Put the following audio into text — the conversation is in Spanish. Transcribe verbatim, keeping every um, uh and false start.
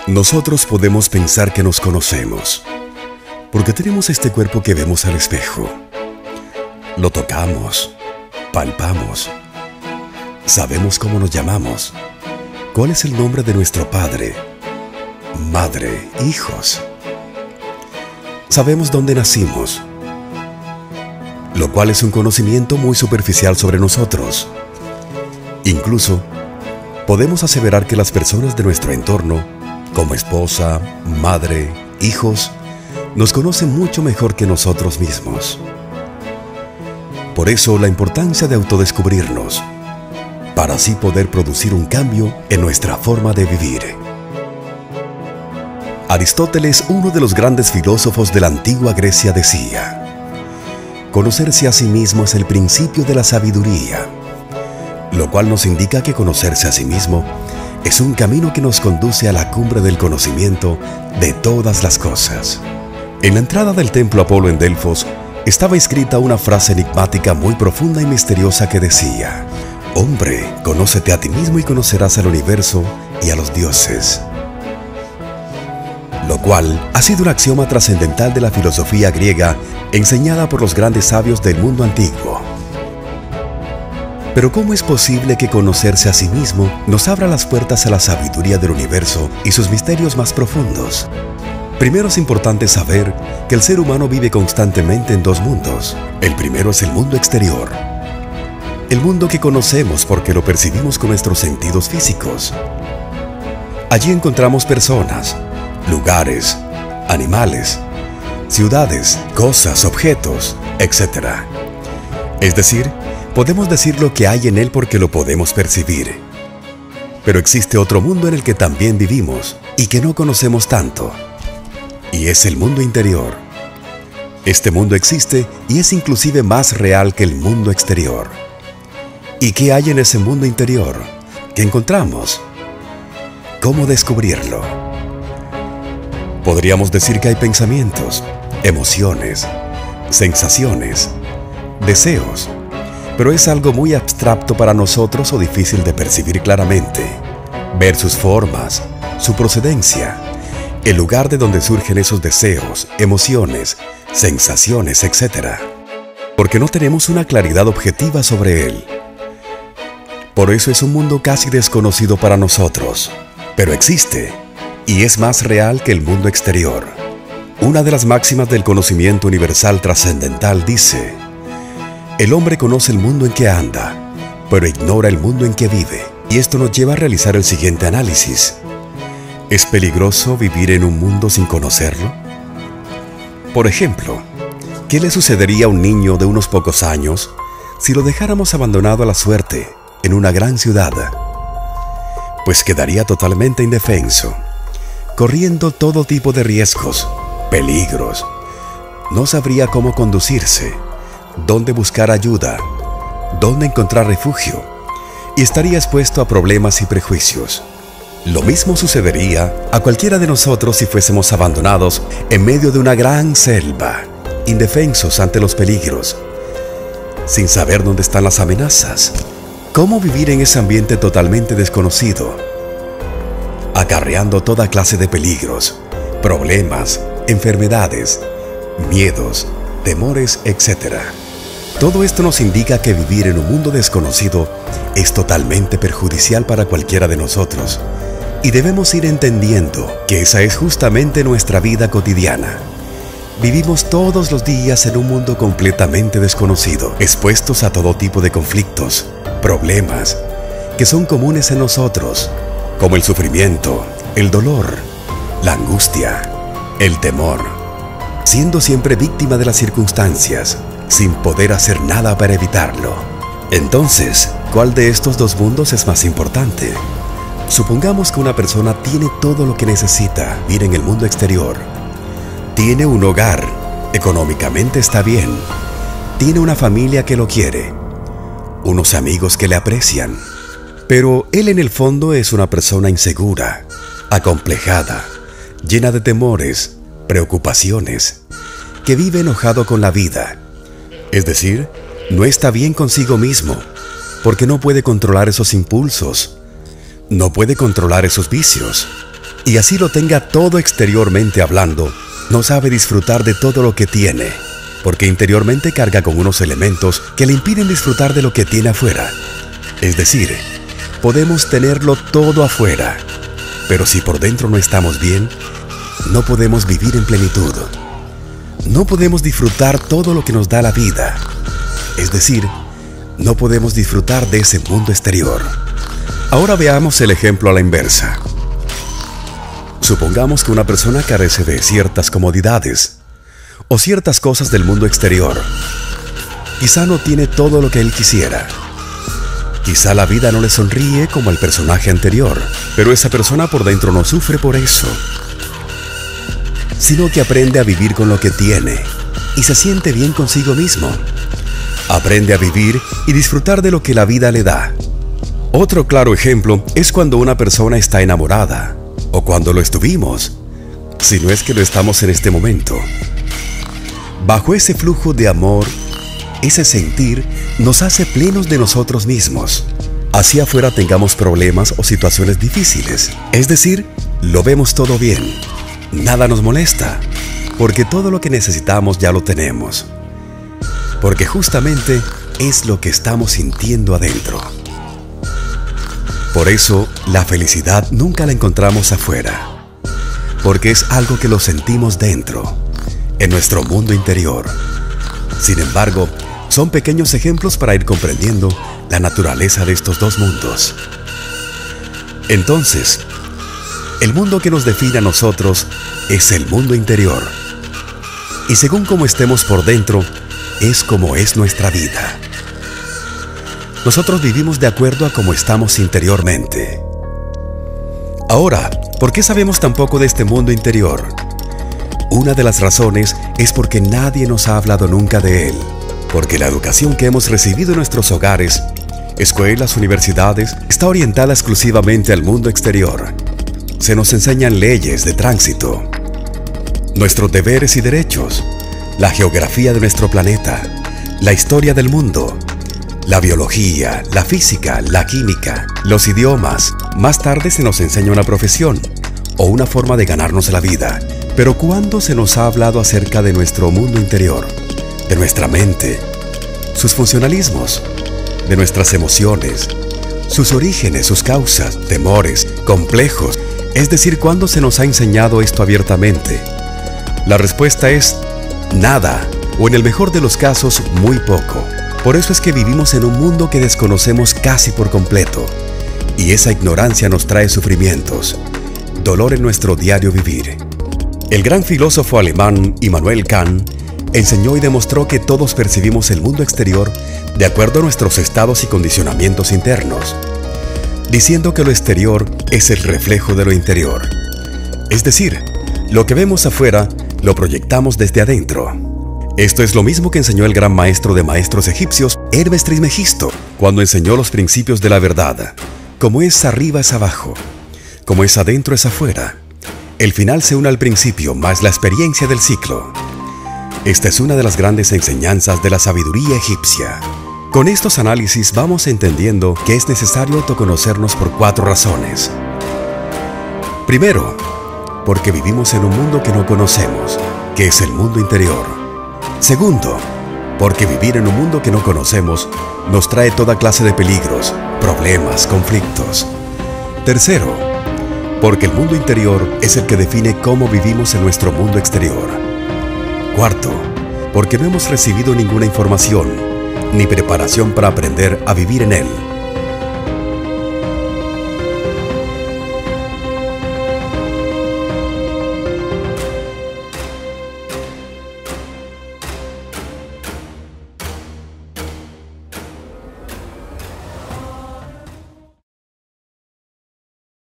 Nosotros podemos pensar que nos conocemos, porque tenemos este cuerpo que vemos al espejo. Lo tocamos, palpamos, sabemos cómo nos llamamos, cuál es el nombre de nuestro padre, madre, hijos. Sabemos dónde nacimos, lo cual es un conocimiento muy superficial sobre nosotros. Incluso, podemos aseverar que las personas de nuestro entorno, como esposa, madre, hijos, nos conocen mucho mejor que nosotros mismos. Por eso la importancia de autodescubrirnos, para así poder producir un cambio en nuestra forma de vivir. Aristóteles, uno de los grandes filósofos de la antigua Grecia, decía: conocerse a sí mismo es el principio de la sabiduría, lo cual nos indica que conocerse a sí mismo es un camino que nos conduce a la cumbre del conocimiento de todas las cosas. En la entrada del templo Apolo en Delfos estaba escrita una frase enigmática muy profunda y misteriosa que decía: hombre, conócete a ti mismo y conocerás al universo y a los dioses. Lo cual ha sido un axioma trascendental de la filosofía griega enseñada por los grandes sabios del mundo antiguo. Pero ¿cómo es posible que conocerse a sí mismo nos abra las puertas a la sabiduría del universo y sus misterios más profundos? Primero es importante saber que el ser humano vive constantemente en dos mundos. El primero es el mundo exterior, el mundo que conocemos porque lo percibimos con nuestros sentidos físicos. Allí encontramos personas, lugares, animales, ciudades, cosas, objetos, etcétera. Es decir, podemos decir lo que hay en él porque lo podemos percibir. Pero existe otro mundo en el que también vivimos y que no conocemos tanto, y es el mundo interior. Este mundo existe y es inclusive más real que el mundo exterior. ¿Y qué hay en ese mundo interior? ¿Qué encontramos? ¿Cómo descubrirlo? Podríamos decir que hay pensamientos, emociones, sensaciones, deseos, pero es algo muy abstracto para nosotros o difícil de percibir claramente, ver sus formas, su procedencia, el lugar de donde surgen esos deseos, emociones, sensaciones, etcétera, porque no tenemos una claridad objetiva sobre él. Por eso es un mundo casi desconocido para nosotros, pero existe y es más real que el mundo exterior. Una de las máximas del conocimiento universal trascendental dice: el hombre conoce el mundo en que anda, pero ignora el mundo en que vive. Y esto nos lleva a realizar el siguiente análisis. ¿Es peligroso vivir en un mundo sin conocerlo? Por ejemplo, ¿qué le sucedería a un niño de unos pocos años si lo dejáramos abandonado a la suerte en una gran ciudad? Pues quedaría totalmente indefenso, corriendo todo tipo de riesgos, peligros. No sabría cómo conducirse, dónde buscar ayuda, dónde encontrar refugio, y estaría expuesto a problemas y prejuicios. Lo mismo sucedería a cualquiera de nosotros si fuésemos abandonados en medio de una gran selva, indefensos ante los peligros, sin saber dónde están las amenazas. ¿Cómo vivir en ese ambiente totalmente desconocido, acarreando toda clase de peligros, problemas, enfermedades, miedos, temores, etcétera? Todo esto nos indica que vivir en un mundo desconocido es totalmente perjudicial para cualquiera de nosotros, y debemos ir entendiendo que esa es justamente nuestra vida cotidiana. Vivimos todos los días en un mundo completamente desconocido, expuestos a todo tipo de conflictos, problemas, que son comunes en nosotros, como el sufrimiento, el dolor, la angustia, el temor, siendo siempre víctima de las circunstancias, sin poder hacer nada para evitarlo. Entonces, ¿cuál de estos dos mundos es más importante? Supongamos que una persona tiene todo lo que necesita vivir en el mundo exterior. Tiene un hogar, económicamente está bien, tiene una familia que lo quiere, unos amigos que le aprecian, pero él en el fondo es una persona insegura, acomplejada, llena de temores, preocupaciones, que vive enojado con la vida. Es decir, no está bien consigo mismo, porque no puede controlar esos impulsos, no puede controlar esos vicios. y así lo tenga todo exteriormente hablando, no sabe disfrutar de todo lo que tiene, porque interiormente carga con unos elementos que le impiden disfrutar de lo que tiene afuera. Es decir, podemos tenerlo todo afuera, pero si por dentro no estamos bien, no podemos vivir en plenitud. No podemos disfrutar todo lo que nos da la vida. Es decir, no podemos disfrutar de ese mundo exterior. Ahora veamos el ejemplo a la inversa. Supongamos que una persona carece de ciertas comodidades o ciertas cosas del mundo exterior. Quizá no tiene todo lo que él quisiera. Quizá la vida no le sonríe como al personaje anterior, pero esa persona por dentro no sufre por eso, sino que aprende a vivir con lo que tiene y se siente bien consigo mismo. Aprende a vivir y disfrutar de lo que la vida le da. Otro claro ejemplo es cuando una persona está enamorada, o cuando lo estuvimos, si no es que lo estamos en este momento. Bajo ese flujo de amor, ese sentir nos hace plenos de nosotros mismos. Así afuera tengamos problemas o situaciones difíciles, es decir, lo vemos todo bien. Nada nos molesta, porque todo lo que necesitamos ya lo tenemos. Porque justamente es lo que estamos sintiendo adentro. Por eso, la felicidad nunca la encontramos afuera, porque es algo que lo sentimos dentro, en nuestro mundo interior. Sin embargo, son pequeños ejemplos para ir comprendiendo la naturaleza de estos dos mundos. Entonces, el mundo que nos define a nosotros es el mundo interior. Y según cómo estemos por dentro, es como es nuestra vida. Nosotros vivimos de acuerdo a cómo estamos interiormente. Ahora, ¿por qué sabemos tan poco de este mundo interior? Una de las razones es porque nadie nos ha hablado nunca de él. Porque la educación que hemos recibido en nuestros hogares, escuelas, universidades, está orientada exclusivamente al mundo exterior. Se nos enseñan leyes de tránsito, nuestros deberes y derechos, la geografía de nuestro planeta, la historia del mundo, la biología, la física, la química, los idiomas. Más tarde se nos enseña una profesión o una forma de ganarnos la vida. Pero ¿cuándo se nos ha hablado acerca de nuestro mundo interior, de nuestra mente, sus funcionalismos, de nuestras emociones, sus orígenes, sus causas, temores, complejos? Es decir, ¿cuándo se nos ha enseñado esto abiertamente? La respuesta es nada, o en el mejor de los casos, muy poco. Por eso es que vivimos en un mundo que desconocemos casi por completo, y esa ignorancia nos trae sufrimientos, dolor en nuestro diario vivir. El gran filósofo alemán Immanuel Kant enseñó y demostró que todos percibimos el mundo exterior de acuerdo a nuestros estados y condicionamientos internos, diciendo que lo exterior es el reflejo de lo interior. Es decir, lo que vemos afuera lo proyectamos desde adentro. Esto es lo mismo que enseñó el gran maestro de maestros egipcios, Hermes Trismegisto, cuando enseñó los principios de la verdad. Como es arriba es abajo, como es adentro es afuera. El final se une al principio, más la experiencia del ciclo. Esta es una de las grandes enseñanzas de la sabiduría egipcia. Con estos análisis vamos entendiendo que es necesario autoconocernos por cuatro razones. Primero, porque vivimos en un mundo que no conocemos, que es el mundo interior. Segundo, porque vivir en un mundo que no conocemos nos trae toda clase de peligros, problemas, conflictos. Tercero, porque el mundo interior es el que define cómo vivimos en nuestro mundo exterior. Cuarto, porque no hemos recibido ninguna información ni preparación para aprender a vivir en él.